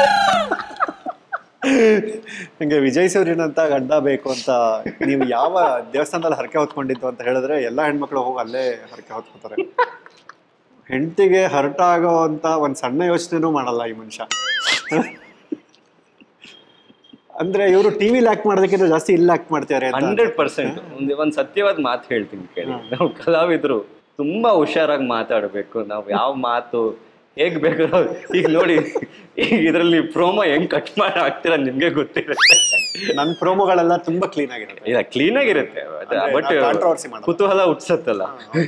ನಂಗೆ ವಿಜಯ್ ಸೂರ್ಯನಂತ ಗಂಡ ಬೇಕು ಅಂತ ನೀವು ಯಾವ ದೇವಸ್ಥಾನದಲ್ಲಿ ಹರಕೆ ಹೊತ್ಕೊಂಡಿದ್ದು ಅಂತ ಹೇಳಿದ್ರೆ ಎಲ್ಲ ಹೆಣ್ಮಕ್ಳು ಹೋಗಿ ಅಲ್ಲೇ ಹರಕೆ ಹೊತ್ಕೋತಾರೆ. ಹೆಂಡತಿಗೆ ಹರ್ಟ್ ಆಗೋ ಅಂತ ಒಂದ್ ಸಣ್ಣ ಯೋಚನೆನೂ ಮಾಡಲ್ಲ ಈ ಮನುಷ್ಯ. ಅಂದ್ರೆ ಇವರು ಟಿವಿಲಿ ಆಕ್ಟ್ ಮಾಡೋದಕ್ಕಿಂತ ಜಾಸ್ತಿ ಇಲ್ಲಿ ಆಕ್ಟ್ ಮಾಡ್ತಾರೆ. ಹಂಡ್ರೆಡ್ ಪರ್ಸೆಂಟ್ ಒಂದು ಒಂದ್ ಸತ್ಯವಾದ ಮಾತು ಹೇಳ್ತೀನಿ ಕೇಳಿ. ನಾವು ಕಲಾವಿದ್ರು ತುಂಬಾ ಹುಷಾರಾಗಿ ಮಾತಾಡ್ಬೇಕು. ನಾವು ಯಾವ ಮಾತು ಹೇಗ್ ಬೇಕು. ಈಗ ನೋಡಿ, ಈಗ ಇದರಲ್ಲಿ ಪ್ರೋಮೋ ಹೆಂಗ್ ಕಟ್ ಮಾಡಿ ಹಾಕ್ತೀರಾ ನಿಮ್ಗೆ ಗೊತ್ತಿರುತ್ತೆ. ನನ್ ಪ್ರೋಮೋಗಳೆಲ್ಲ ತುಂಬಾ ಕ್ಲೀನ್ ಆಗಿರುತ್ತೆ. ಇಲ್ಲ, ಕ್ಲೀನ್ ಆಗಿರುತ್ತೆ, ಬಟ್ ಕುತೂಹಲ ಹುಟ್ಸತ್ತಲ್ಲ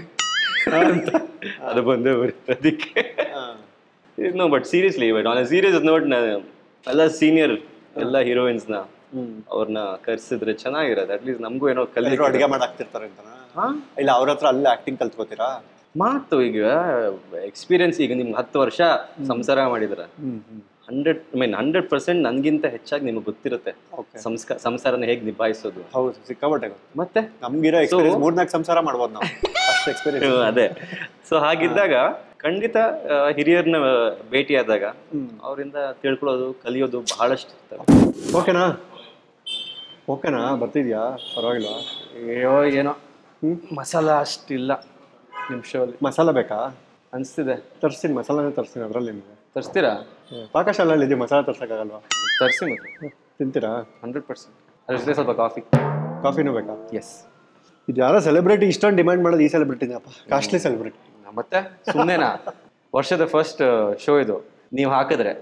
ಅದು ಬಂದು ಬರುತ್ತೆ ಅದಕ್ಕೆ. No but seriously, but on serious note, ಎಲ್ಲ ಸೀನಿಯರ್ ಎಲ್ಲ ಹೀರೋಯಿನ್ಸ್ ನ ಅವ್ರನ್ನ ಕರ್ಸಿದ್ರೆ ಚೆನ್ನಾಗಿರೋದು. ಅಟ್ಲೀಸ್ಟ್ ನಮಗೂ ಏನೋ ಕಲಿ ಅಡಿಗೆ ಮಾಡಾಕ್ತಿರ್ತಾರೆ ಅಂತ. ಇಲ್ಲ, ಅವ್ರ ಹತ್ರ ಅಲ್ಲೇ ಆಕ್ಟಿಂಗ್ ಕಲ್ತ್ಕೋತೀರಾ? ಮಾತು ಈಗ ಎಕ್ಸ್ಪೀರಿಯನ್ಸ್. ಈಗ ನಿಮ್ಗೆ ಹತ್ತು ವರ್ಷ ಸಂಸಾರ ಮಾಡಿದ್ರ, hundred I mean hundred percent ನನ್ಗಿಂತ ಹೆಚ್ಚಾಗಿ ನಿಮ್ಗೆ ಗೊತ್ತಿರುತ್ತೆ ಸಂಸ್ಕಾರ ಸಂಸಾರನ ಹೇಗೆ ನಿಭಾಯಿಸೋದು. ಹೌದು, ಸಿಕ್ಕಾಪಟ್ಟೆ. ಮತ್ತೆ ನಮ್ಗಿರೋ ಎಕ್ಸ್ಪೀರಿಯನ್ಸ್ ಮೂರ್ನಾಲ್ಕು ಸಂಸಾರ ಮಾಡ್ಬೋದು ನಾವು, ಅಷ್ಟು ಎಕ್ಸ್ಪೀರಿಯನ್ಸ್. ಅದೇ. ಸೊ ಹಾಗಿದ್ದಾಗ ಖಂಡಿತ ಹಿರಿಯರನ್ನ ಭೇಟಿಯಾದಾಗ ಅವರಿಂದ ತಿಳ್ಕೊಳ್ಳೋದು, ಕಲಿಯೋದು ಬಹಳಷ್ಟು ಇರ್ತವೆ. ಓಕೆನಾ? ಓಕೆನಾ? ಬರ್ತಿದ್ಯಾ? ಪರವಾಗಿಲ್ವಾ? ಅಯ್ಯೋ ಏನೋ ಮಸಾಲ ಅಷ್ಟಿಲ್ಲ ನಿಮಿಷದಲ್ಲಿ. ಮಸಾಲ ಬೇಕಾ ಅನಿಸ್ತಿದೆ. ತರಿಸ್ತೀನಿ, ಮಸಾಲಾನೇ ತರಿಸ್ತೀನಿ. ಅದರಲ್ಲಿ ನಿಮಗೆ ತರಿಸ್ತೀರಾ? ಪಾಕಶಾಲೆಯಲ್ಲಿ ಇದೀವಿ, ಮಸಾಲ ತರ್ಸೋಕ್ಕಾಗಲ್ವಾ? ತರಿಸಿ ಮತ್ತೆ. ತಿಂತೀರಾ? Hundred percent. ಅದ್ರ ಜೊತೆ ಸ್ವಲ್ಪ ಕಾಫಿ. ಕಾಫಿನೂ ಬೇಕಾ? ಎಸ್. ಇದು ಯಾರೋ ಸೆಲೆಬ್ರಿಟಿ ಇಷ್ಟೊಂದು ಡಿಮ್ಯಾಂಡ್ ಮಾಡೋದು ಈ ಸೆಲೆಬ್ರಿಟಿನಪ್ಪ, ಕಾಸ್ಟ್ಲಿ ಸೆಲೆಬ್ರಿಟಿ. ಮತ್ತೆ ಸುಮ್ಮನೆನಾ? ವರ್ಷದ ಫಸ್ಟ್ ಶೋ ಇದು. ನೀವು ಹಾಕಿದ್ರೆ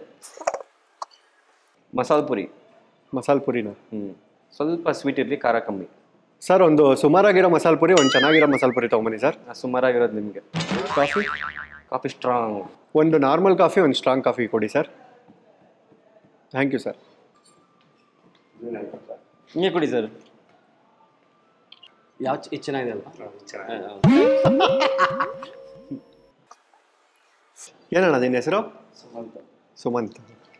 ಮಸಾಲ ಪುರಿ. ಮಸಾಲ ಪುರಿನ? ಹ್ಞೂ, ಸ್ವಲ್ಪ ಸ್ವೀಟ್ ಇರಲಿ, ಖಾರ ಕಮ್ಮಿ. ಸರ್, ಒಂದು ಸುಮಾರಾಗಿರೋ ಮಸಾಲ ಪುರಿ, ಒಂದು ಚೆನ್ನಾಗಿರೋ ಮಸಾಲ ಪುರಿ ತೊಗೊಂಬನ್ನಿ ಸರ್. ಸುಮಾರಾಗಿರೋದು ನಿಮಗೆ. ಕಾಫಿ? Coffee strong. ಒಂದು ನಾರ್ಮಲ್ ಕಾಫಿ, ಒಂದು ಸ್ಟ್ರಾಂಗ್ ಕಾಫಿ ಕೊಡಿ ಸರ್. Thank you sir. ಹಿಂಗೆ ಕೊಡಿ ಸರ್. ಯಾವ ಇದು ಚೆನ್ನಾಗಿದೆ ಅಲ್ವಾ? ಏನಣ್ಣ ನಿನ್ನ ಹೆಸರು? ಸುಮಂತ್. ಸುಮಂತ್.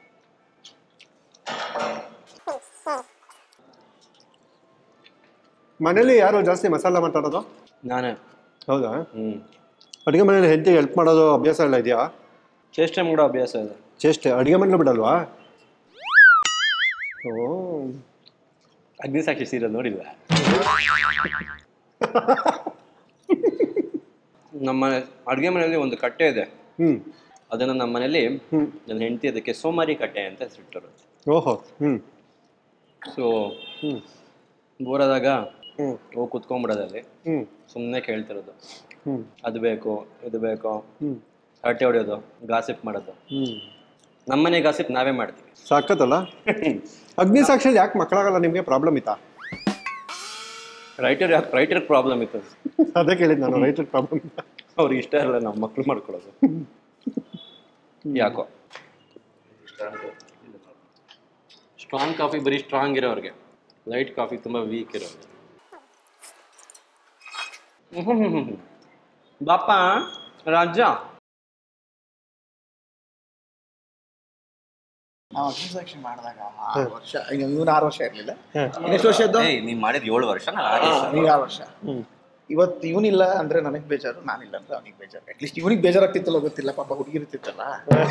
ಮನೇಲಿ ಯಾರು ಜಾಸ್ತಿ ಮಸಾಲ ಮಾತಾಡೋದು? ನಾನೇ. ಹೌದಾ? ಹ್ಞೂ. ಅಡುಗೆ ಮನೇಲಿ ಹೆಂಡತಿ ಹೆಲ್ಪ್ ಮಾಡೋದು ಅಭ್ಯಾಸ ಎಲ್ಲ ಇದೆಯಾ? ಚೇಷ್ಟೆ ಮಾಡೋ ಅಭ್ಯಾಸ ಇದೆ. ಚೇಷ್ಟೆ ಅಡುಗೆ ಮನೇಲಿ ಬಿಡಲ್ವಾ? ಓ, ಅಗ್ನಿಸಾಕ್ಷಿ ಸೀರಿಯಲ್ ನೋಡಿಲ್ವ? ನಮ್ಮ ಅಡುಗೆ ಮನೆಯಲ್ಲಿ ಒಂದು ಕಟ್ಟೆ ಇದೆ. ಹ್ಞೂ. ಅದನ್ನು ನಮ್ಮ ಮನೇಲಿ ನನ್ನ ಹೆಂಡತಿ ಅದಕ್ಕೆ ಸೋಮಾರಿ ಕಟ್ಟೆ ಅಂತ ಹೆಸರಿಟ್ಟರು. ಓಹೋ ಹ್ಮ್ ಸೊ ಹ್ಮ್ ಬೋರಾದಾಗ ಹ್ಮ್ ಹೋಗಿ ಕುತ್ಕೊಂಡ್ಬಿಡೋದಲ್ಲಿ ಹ್ಮ್ ಸುಮ್ಮನೆ ಕೇಳ್ತಿರೋದು, ಹ್ಮ್ ಅದು ಬೇಕು ಇದು ಬೇಕು, ಹ್ಮ್ ಹರಟೆ ಹೊಡೆಯೋದು, ಗಾಸಿಪ್ ಮಾಡೋದು. ಹ್ಮ್ ನಮ್ಮನೆ ಗಾಸಿಪ್ ನಾವೇ ಮಾಡ್ತೀವಿ. ಸಾಕತ್ತಲ್ಲ. ಅಗ್ನಿ ಸಾಕ್ಷಿಯಲ್ಲಿ ಯಾಕೆ ಮಕ್ಕಳಾಗಲ್ಲ ನಿಮಗೆ? ಪ್ರಾಬ್ಲಮ್ ಇತ್ತಾ? ರೈಟರ್ ಯಾಕೆ ರೈಟರ್ ಪ್ರಾಬ್ಲಮ್ ಇತ್ತು? ಅದೇ ಕೇಳಿದ್ ನಾನು, ರೈಟರ್ ಪ್ರಾಬ್ಲಮ್ ಇತ್ತಾ? ಅವ್ರಿಗೆ ಇಷ್ಟ ಇರಲ್ಲ ನಾವು ಮಕ್ಳು ಮಾಡ್ಕೊಳ್ಳೋದು. ಯಾಕೋ ಸ್ಟ್ರಾಂಗ್ ಕಾಫಿ ಬರೀ ಸ್ಟ್ರಾಂಗ್ ಇರೋರಿಗೆ, ಲೈಟ್ ಕಾಫಿ ತುಂಬ ವೀಕ್ ಇರೋರಿಗೆ. ಬಾಪ ರಾಜ ನಾವು ಅಗ್ನಿಸಾಕ್ಷಿ ಮಾಡಿದಾಗ ಆರು ವರ್ಷ, ಇವನು ಆರು ವರ್ಷ ಇರಲಿಲ್ಲ. ಎಷ್ಟು ವರ್ಷ ಇದ್ದು? ನೀನು ಮಾಡಿದ ಏಳು ವರ್ಷ, ಈಗ ಆರು ವರ್ಷ. ಇವತ್ತು ಇವನಿಲ್ಲ ಅಂದ್ರೆ ನನಗೆ ಬೇಜಾರು, ನಾನಿಲ್ಲ ಅಂದ್ರೆ ಅವನಿಗೆ ಬೇಜಾರು. ಅಟ್ಲೀಸ್ಟ್ ಇವನಿಗೆ ಬೇಜಾರಾಗ್ತಿತ್ತಲ್ಲ ಗೊತ್ತಿಲ್ಲ, ಪಾಪ ಹುಡುಗಿರ್ತಿತ್ತಲ್ಲ.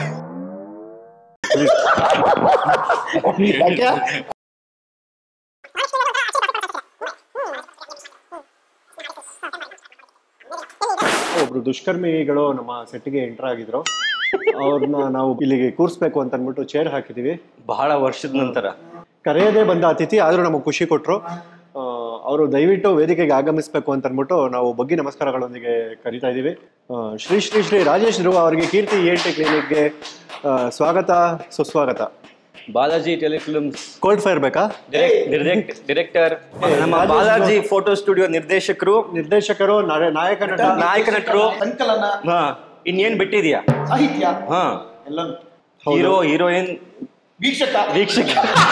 ಒಬ್ರು ದುಷ್ಕರ್ಮಿಗಳು ನಮ್ಮ ಸೆಟ್ಗೆ ಎಂಟರ್ ಆಗಿದ್ರು. ಅವ್ರನ್ನ ನಾವು ಇಲ್ಲಿಗೆ ಕೂರಿಸ್ಬೇಕು ಅಂತ ಅಂದ್ಬಿಟ್ಟು ಚೇರ್ ಹಾಕಿದೀವಿ. ಬಹಳ ವರ್ಷದ ನಂತರ ಕರೆಯದೇ ಬಂದ ಅತಿಥಿ, ಆದ್ರೂ ನಮಗೆ ಖುಷಿ ಕೊಟ್ರು. ಅವರು ದಯವಿಟ್ಟು ವೇದಿಕೆಗೆ ಆಗಮಿಸ್ಬೇಕು ಅಂತ ಅಂದ್ಬಿಟ್ಟು ನಾವು ಬಗ್ಗಿ ನಮಸ್ಕಾರಗಳೊಂದಿಗೆ ಕರಿತಾ ಇದೀವಿ. ಶ್ರೀ ಶ್ರೀ ಶ್ರೀ ರಾಜೇಶ್ ಧ್ರುವ ಅವರಿಗೆ ಕೀರ್ತಿ ಇ ಎನ್ ಟಿ ಕ್ಲಿನಿಕ್ಗೆ ಸ್ವಾಗತ ಸುಸ್ವಾಗತ. ಬಾಲಾಜಿ ಟೆಲಿಫಿಲ್ಮ್ಸ್ ಕೋಲ್ಡ್ ಫೈರ್ ಬೇಕಾ? ಡೈರೆಕ್ಟರ್, ನಮ್ಮ ಬಾಲಾಜಿ ಫೋಟೋ ಸ್ಟುಡಿಯೋ ನಿರ್ದೇಶಕರು, ನಿರ್ದೇಶಕರು, ನಾಯಕ ನಟ, ನಾಯಕ ನಟರು, ಸಂಕಲನ, ಹಾ ಇನ್ನೇನ್ ಬಿಟ್ಟಿದ್ಯಾ? ಸಾಹಿತ್ಯ, ಹಾ ಎಲ್ಲ, ಹೀರೋ ಹೀರೋಯಿನ್, ವೀಕ್ಷಕ ವೀಕ್ಷಕ.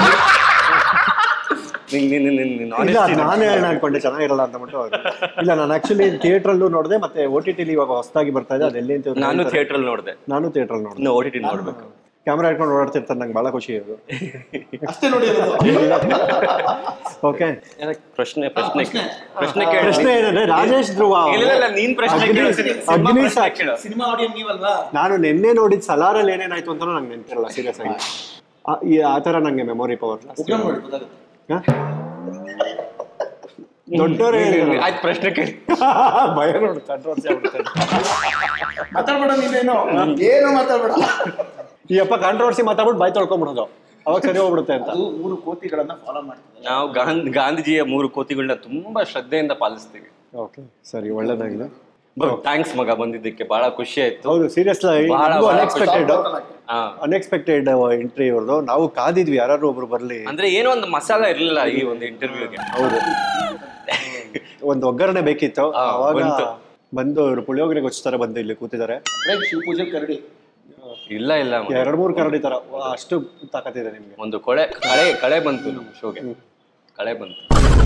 ನಾನೇ ಅನ್ಕೊಂಡೆ ಚೆನ್ನಾಗಿರಲ್ಲ ಅಂತ ಬಿಟ್ಟು. ಇಲ್ಲ, ನಾನು ಆಕ್ಚುಲಿ ಥಿಯೇಟರ್ ಅಲ್ಲೂ ನೋಡಿದೆ, ಮತ್ತೆ ಓ ಟಿ ಟಿಲಿ ಇವಾಗ ಹೊಸದಾಗಿ ಬರ್ತಾ ಇದೆ, ಅದೆಲ್ಲಿ ಅಂತ. ನಾನು ಥಿಯೇಟರ್ ಅಲ್ಲಿ ನೋಡಿದೆ. ನಾನು ಥಿಯೇಟರ್ ಅಲ್ಲಿ ನೋಡಿದೆ. ಓ ಟಿ ಟಿ ನೋಡ್ಬೇಕು. ಕ್ಯಾಮ್ರಾ ಇಟ್ಕೊಂಡು ಓಡಾಡ್ತಿರ್ತಾರೆ, ನಂಗೆ ಬಹಳ ಖುಷಿ ಅದು. ಅಷ್ಟೇ ನೋಡಿ. ಓಕೆ, ಪ್ರಶ್ನೆ ಪ್ರಶ್ನೆ ಪ್ರಶ್ನೆ ಪ್ರಶ್ನೆ ಏನಂದ್ರೆ ರಾಜೇಶ್ ಧ್ರುವ ನೀನ್ ಪ್ರಶ್ನೆ ಅಗ್ನಿ ಸಾಕ್ಷಿ ಸಿನಿಮಾ ಆಡಿಯನ್ ನೀವಲ್ವಾ? ನಾನು ನಿನ್ನೆ ನೋಡಿದ ಸಲಾರಲ್ಲಿ ಏನೇನಾಯ್ತು ಅಂತ ನಂಗೆ ನೆನಪಿರಲ್ಲ ಸೀರಿಯಸ್ ಆಗಿ. ಆ ತರ ನಂಗೆ ಮೆಮೊರಿ ಪವರ್ ದೊಡ್ಡವ್ರು ಹೇಳಿ. ಆಯ್ತು, ಪ್ರಶ್ನೆ ಕೇಳಿ. ಭಯ ನೋಡು, ಕಾಂಟ್ರವರ್ಸಿ ಆಗ್ಬಿಡ್ತಾರೆ. ಮಾತಾಡ್ಬೇಡ ನೀನೇನು, ಏನು ಮಾತಾಡ್ಬೇಡ. ಈ ಅಪ್ಪ ಕಾಂಟ್ರವರ್ಸಿ ಮಾತಾಡ್ಬಿಟ್ಟು ಬಾಯ್ ತೊಳ್ಕೊಂಡ್ಬಿಡೋದು, ಅವಾಗ ಸರಿ ಹೋಗ್ಬಿಡುತ್ತೆ ಅಂತ. ಮೂರು ಕೋತಿಗಳನ್ನ ಫಾಲೋ ಮಾಡ್ತೀವಿ ನಾವು. ಗಾಂಧಿ ಗಾಂಧೀಜಿಯ ಮೂರು ಕೋತಿಗಳನ್ನ ತುಂಬಾ ಶ್ರದ್ಧೆಯಿಂದ ಪಾಲಿಸ್ತೀವಿ. ಓಕೆ, ಸರಿ, ಒಳ್ಳೇದಾಗಿದೆ. ಥ್ಯಾಂಕ್ಸ್ ಮಗ, ಬಂದಿದ್ದಕ್ಕೆ ಬಹಳ ಖುಷಿ ಆಯ್ತು. ಹೌದು, ಸೀರಿಯಸ್ಲಿ ಅನ್ಎಕ್ಸ್ಪೆಕ್ಟೆಡ್ ಅನ್ಎಕ್ಸ್ಪೆಕ್ಟೆಡ್ ಎಂಟ್ರಿ ಇವ್ರದ್ದು. ನಾವು ಕಾದಿದ್ವಿ ಯಾರು ಒಬ್ರು ಬರ್ಲಿ ಅಂದ್ರೆ ಏನೋ ಒಂದು ಮಸಾಲ ಇರ್ಲಿಲ್ಲ ಈ ಒಂದು ಇಂಟರ್ವ್ಯೂಗೆ. ಹೌದು, ಒಂದು ಒಗ್ಗರಣೆ ಬೇಕಿತ್ತು. ಅವಾಗ ಬಂದು ಇವರು ಪುಳಿಯೋಗರೆ ಗೊಚ್ತಾರೆ, ಬಂದು ಇಲ್ಲಿ ಕೂತಿದ್ದಾರೆ. ಶಿವಪೂಜೆ ಕರಡಿ ಇಲ್ಲ ಇಲ್ಲ ಎರಡ್ ಮೂರು ಕರಡಿ ತರ, ಅಷ್ಟು ತಾಕತ್ತಿದೆ ನಿಮ್ಗೆ. ಒಂದು ಕೊಳೆ ಕಳೆ ಕಳೆ ಬಂತು ನಮ್ಮ ಶೋಗೆ, ಕಳೆ ಬಂತು.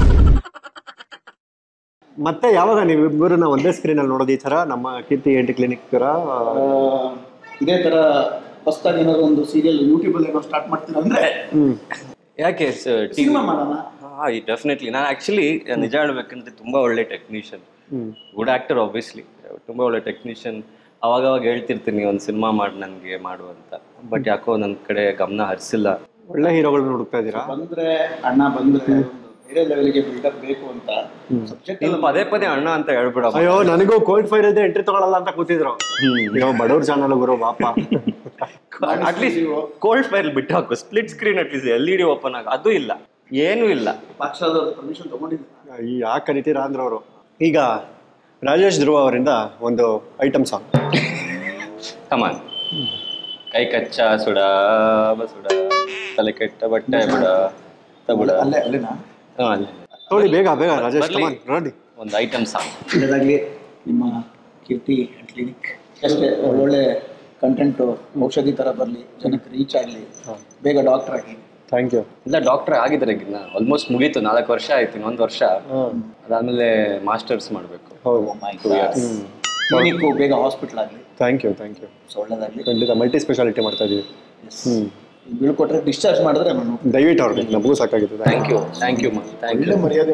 ಮತ್ತೆ ಯಾವಾಗ ನೀವು ಇಬ್ಬರನ್ನ ಒಂದೇ ಸ್ಕ್ರೀನ್ ಅಲ್ಲಿ ನೋಡೋದು ಈ ತರ ನಮ್ಮ ಕೀರ್ತಿ ಎಂಟಿ ಕ್ಲಿನಿಕ್ ತರ? ಇದೇ ತರ ಹೊಸದಾಗಿ ಏನಾದ್ರು ಒಂದು ಸೀರಿಯಲ್ ಯೂಟ್ಯೂಬ್ ಅಲ್ಲಿ ಏನೋ ಸ್ಟಾರ್ಟ್ ಮಾಡ್ತೀರಾ ಅಂದ್ರೆ? ಯಾಕೆ ಸಿನಿಮಾ ಮಾಡೋಣ? ಹಾ, ಡೆಫಿನೆಟ್ಲಿ. ನಾನು ಆಕ್ಚುಲಿ ನಿಜ ಹೇಳ್ಬೇಕಂದ್ರೆ ತುಂಬಾ ಒಳ್ಳೆ ಟೆಕ್ನಿಷಿಯನ್, ಗುಡ್ ಆಕ್ಟರ್ ಆಬ್ವಿಯಸ್ಲಿ, ತುಂಬಾ ಒಳ್ಳೆ ಟೆಕ್ನಿಷಿಯನ್. ಅವಾಗ ಅವಾಗ ಹೇಳ್ತಿರ್ತೀನಿ ಒಂದು ಸಿನಿಮಾ ಮಾಡಿ ನನಗೆ ಮಾಡು ಅಂತ, ಬಟ್ ಯಾಕೋ ನನ್ನ ಕಡೆ ಗಮನ ಹರಿಸಿಲ್ಲ. ಒಳ್ಳೆ ಹೀರೋಗಳನ್ನ ಹುಡುಕ್ತಾ ಇದ್ದೀರಾ? ಬಂದ್ರೆ ಅಣ್ಣ ಬಂದ್ರೆ ಬೇರೆ ಲೆವೆಲ್ಗೆ ಬಿಲ್ಡಪ್ ಬೇಕು ಅಂತ ಸಬ್ಜೆಕ್ಟ್ ಇಲ್ಲ, ಪದೇ ಪದೇ ಅಣ್ಣ ಅಂತ ಹೇಳ್ಬಿಡ. ಅಯ್ಯೋ, ನನಗೂ ಕೋಲ್ಡ್ ಫೈರ್ ಇದೆ, ಎಂಟ್ರಿ ತಗೊಳ್ಳಲ್ಲ ಅಂತ ಕೂತಿದ್ರು. ನೀವು ಬಡವ್ರ ಚಾನಲ್ ಗುರು ಬಾಪ. ಅಟ್ಲೀಸ್ಟ್ ಕೋಲ್ಡ್ ಫೈರ್ ಬಿಟ್ಟು ಹಾಕು, split screen at least L E D open ಆಗ, ಅದು ಇಲ್ಲ, ಏನೂ ಇಲ್ಲ. ಪಾಠಶಾಲದವ್ರ ಪರ್ಮಿಷನ್ ತಗೊಂಡಿದ್ದೀನಿ. ಈ ಯಾಕೆ ಕರಿತೀರಾ ಅಂದ್ರೆ ಅವರು. ಈಗ ರಾಜೇಶ್ ಧ್ರುವ ಅವರಿಂದ ಒಂದು ಐಟಮ್ ಸಾಂಗ್. ಕಮಾನ್. ಕೈ ಕಚ್ಚ ಸುಡ ಬಸುಡ, ತಲೆ ಕೆಟ್ಟ ಬಟ್ಟೆ ಬಿಡ ತಗುಡ. ಅಲ್ಲೇ ಅಲ್ಲೇನಾ? ಹಾಂ, ಅಲ್ಲೇ ನೋಡಿ, ಬೇಗ ಬೇಗ ರಾಜೇಶ್, ಕಮಾನ್ ರೆಡಿ. ಒಂದು ಐಟಮ್ ಸಾಂಗ್. ಒಳ್ಳೆದಾಗಲಿ ನಿಮ್ಮ ಕೀರ್ತಿ ಕ್ಲಿನಿಕ್. ಅಷ್ಟೇ ಒಳ್ಳೊಳ್ಳೆ ಕಂಟೆಂಟು, ಔಷಧಿ ಥರ ಬರಲಿ, ಜನಕ್ಕೆ ರೀಚ್ ಆಗಲಿ, ಬೇಗ ಡಾಕ್ಟರ್ ಆಗಿ. Thank you. ಇಲ್ಲ, ಡಾಕ್ಟರ್ ಆಗಿದ್ರೆ ಆಲ್ಮೋಸ್ಟ್ ಮುಗೀತು, ನಾಲ್ಕು ವರ್ಷ ಆಯ್ತು, ಇನ್ನೊಂದು ವರ್ಷ ಅದಾದ್ಮೇಲೆ ಮಾಸ್ಟರ್ಸ್ ಮಾಡಬೇಕು. ಕ್ಲಿನಿಕ್ಕು ಬೇಗ ಹಾಸ್ಪಿಟಲ್ ಆಗಲಿ. Thank you thank you. So ಒಳ್ಳೆದಾಗಲಿ. ಖಂಡಿತ ಮಲ್ಟಿ ಸ್ಪೆಷಾಲಿಟಿ ಮಾಡ್ತಾ ಇದೀವಿ. ಹ್ಞೂ, ಬೀಳ್ಕೊಟ್ರೆ ಡಿಸ್ಚಾರ್ಜ್ ಮಾಡಿದ್ರೆ ನಾನು ದಯವಿಟ್ಟು ಅವ್ರಿಗೆ ನಮಗೂ ಸಾಕಾಗಿದೆ. ಥ್ಯಾಂಕ್ ಯು ಥ್ಯಾಂಕ್ ಯು ಮಾ, ಥ್ಯಾಂಕ್ ಯು. ಮರ್ಯಾದೆ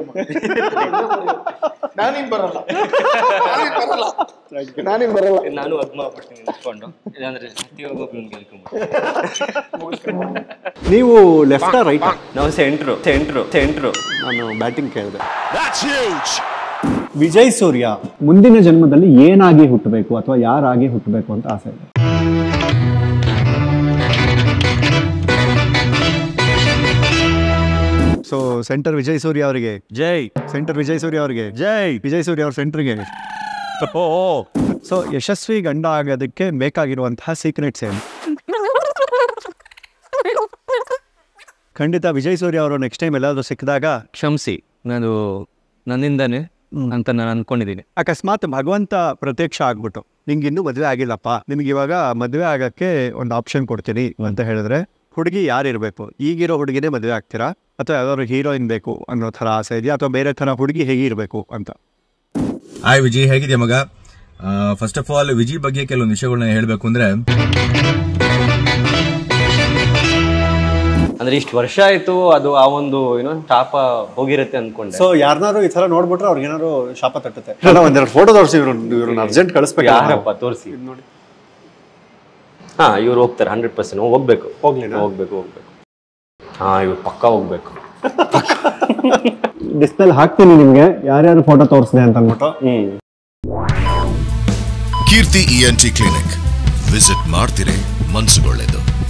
ನಾನಿನ್ ಬರಲ್ಲ, ಬರಲ್ಲ, ನಾನಿನ್ ಬರಲ್ಲ. ನಾನು ಅದ್ಮ ಆಗ್ಬಿಡ್ತೀನಿ ನಿಂತ್ಕೊಂಡು, ಇಲ್ಲಾಂದ್ರೆ ಪ್ರತಿಯೊಬ್ಬೊಬ್ಬನ ಗೆಲ್ಕೊಂಡು. ನೀವು ಲೆಫ್ಟಾ ರೈಟ್? ನಾವು ಸೆಂಟ್ರು ಸೆಂಟ್ರು ಸೆಂಟ್ರು ನಾನು ಬ್ಯಾಟಿಂಗ್ ಕೇಳಿದೆ. ವಿಜಯ್ ಸೂರ್ಯ ಮುಂದಿನ ಜನ್ಮದಲ್ಲಿ ಏನಾಗಿ ಹುಟ್ಟಬೇಕು ಅಥವಾ ಯಾರಾಗಿ ಹುಟ್ಟಬೇಕು ಅಂತ ಆಸೆ ಇದೆ? ಸೊ ಸೆಂಟರ್ ವಿಜಯ್ ಸೂರ್ಯ ಅವರಿಗೆ ಜೈ. ಸೆಂಟರ್ ವಿಜಯ್ ಸೂರ್ಯ ಅವರಿಗೆ ಜೈ. ವಿಜಯ್ ಸೂರ್ಯ ಅವ್ರ ಸೆಂಟರ್ಗೆ. ಓ ಸೊ ಯಶಸ್ವಿ ಗಂಡ ಆಗೋದಕ್ಕೆ ಬೇಕಾಗಿರುವಂತಹ ಸೀಕ್ರೆಟ್ಸ್ ಏನು? ಖಂಡಿತ ವಿಜಯ್ ಸೂರ್ಯ ಅವರು ನೆಕ್ಸ್ಟ್ ಟೈಮ್ ಎಲ್ಲಾದರೂ ಸಿಕ್ಕಿದಾಗ ಕ್ಷಮಿಸಿ, ನಾನು ನನ್ನಿಂದಾನೆ ಅಂತ ನಾನು ಅನ್ಕೊಂಡಿದ್ದೀನಿ. ಅಕಸ್ಮಾತ್ ಭಗವಂತ ಪ್ರತ್ಯಕ್ಷ ಆಗ್ಬಿಟ್ಟು ನಿಂಗೆ ಇನ್ನೂ ಮದುವೆ ಆಗಿಲ್ಲಪ್ಪ, ನಿಮ್ಗೆ ಇವಾಗ ಮದುವೆ ಆಗೋಕ್ಕೆ ಒಂದು ಆಪ್ಷನ್ ಕೊಡ್ತೀನಿ ಅಂತ ಹೇಳಿದ್ರೆ ಹುಡುಗಿ ಯಾರಿರಬೇಕು? ಈಗಿರೋ ಹುಡುಗಿನೇ ಮದುವೆ ಆಗ್ತೀರಾ ಅಥವಾ ಯಾವ್ದಾದ್ರು ಹೀರೋಯಿನ್ ಬೇಕು ಅನ್ನೋ ಥರ ಆಸೆ ಇದೆಯಾ ಅಥವಾ ಬೇರೆ ಥರ ಹುಡುಗಿ ಹೇಗಿರಬೇಕು ಅಂತ? ಹಾಯ್ ವಿಜಯ್, ಹೇಗಿದೆಯಾ ಮಗ? ಫಸ್ಟ್ ಆಫ್ ಆಲ್ ವಿಜಯ್ ಬಗ್ಗೆ ಕೆಲವೊಂದು ವಿಷಯಗಳನ್ನ ಹೇಳಬೇಕು ಅಂದ್ರೆ, ಅಂದ್ರೆ ಇಷ್ಟು ವರ್ಷ ಆಯ್ತು ಅದು ಆ ಒಂದು ಏನೋ ಶಾಪ ಹೋಗಿರುತ್ತೆ ಅನ್ಕೊಂಡೆ. ಸೊ ಯಾರನ್ನಾರು ಈ ತರ ನೋಡ್ಬಿಟ್ರೆ ಅವ್ರಿಗೆ ಏನಾದ್ರು ಶಾಪ ತಟ್ಟುತ್ತೆ. ಒಂದೆರಡು ಫೋಟೋ ತೋರಿಸಿ, ಇವ್ರು ಇವ್ರನ್ನ ಅರ್ಜೆಂಟ್ ಕಳಿಸ್ಬೇಕು. ಯಾರಪ್ಪ ತೋರಿಸಿ ನೋಡಿ. ಹಾ, ಇವ್ರು ಹೋಗ್ತಾರೆ ಹಂಡ್ರೆಡ್ ಪರ್ಸೆಂಟ್ ಹೋಗ್ಬೇಕು. ಹೋಗ್ಲಿ ಹೋಗ್ಬೇಕು ಹೋಗ್ಬೇಕು ಹಾ, ಇವ್ರು ಪಕ್ಕ ಹೋಗ್ಬೇಕು. ಡಿಸ್ಪ್ಲೇ ಹಾಕ್ತೀನಿ ನಿಮ್ಗೆ ಯಾರ್ಯಾರು ಫೋಟೋ ತೋರಿಸಿದೆ ಅಂತ ಅಂದ್ಬಿಟ್ಟು. ಹ್ಮ್. Keerthi E N T clinic visit ಮಾಡ್ತೀರಿ, ಮನ್ಸುಗೊಳ್ಳೆದು.